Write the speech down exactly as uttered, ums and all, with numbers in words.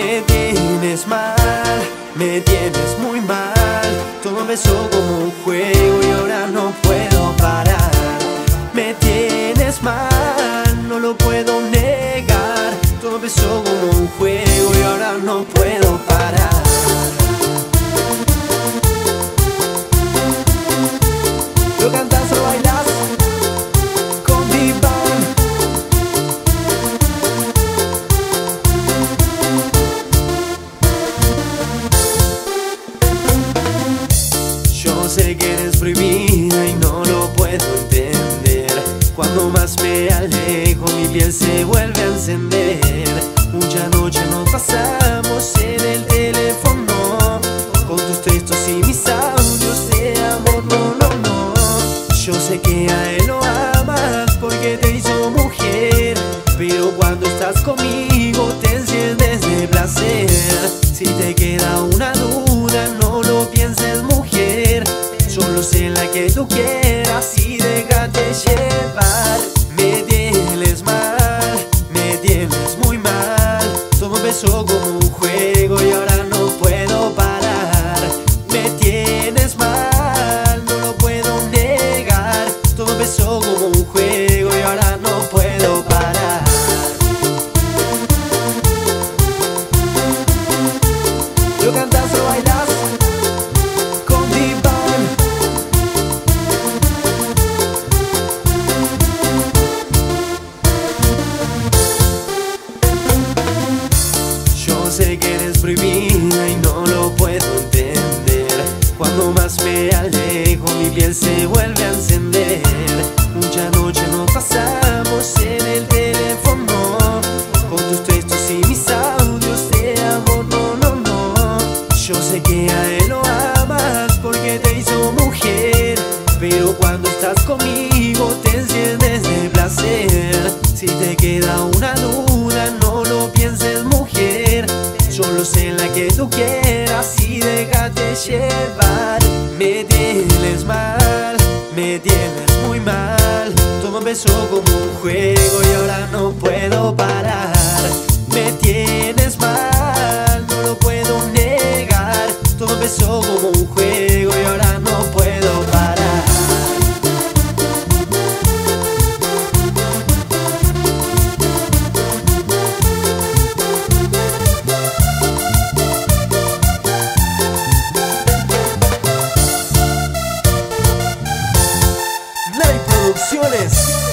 Me tienes mal, me tienes muy mal. Todo empezó como un juego y ahora no puedo parar. Me tienes mal, no lo puedo negar. Todo empezó como un juego y ahora no puedo parar. Lo cantas o bailas con Divan. Yo sé que eres prohibida y no lo puedo entender. Cuando más me alejo mi piel se vuelve a encender. Mucha noche nos pasamos en el teléfono, con tus textos y mis audios de amor, no, no, no. Yo sé que a él lo amas porque te hizo mujer, pero cuando estás conmigo te enciendes de placer. Si te queda una duda no lo pienses, mujer, solo sé la que tú quieras y déjate llevar. Me tienes mal, me tienes muy mal. Todo empezó como un juego y ahora no puedo parar. Me tienes mal, no lo puedo negar. Todo empezó como un juego y ahora no puedo parar. Lo cantas o bailas con Divan. Yo sé que eres prohibida y no lo puedo entender. Cuando más me alejo mi piel se vuelve a encender. Mucha noche nos pasamos en el teléfono, con tus textos y mis audios de amor, no, no, no. Yo sé que a él lo amas porque te hizo mujer, pero cuando estás conmigo te enciendes de placer. Si te queda una duda no lo pienses, mujer, solo sé la que tú quieras y déjate llevar. Me tienes mal, me tienes muy mal. Todo empezó como un juego y ahora no puedo parar. Me tienes mal, no lo puedo negar. Todo empezó como un juego y ahora no puedo parar. Producciones.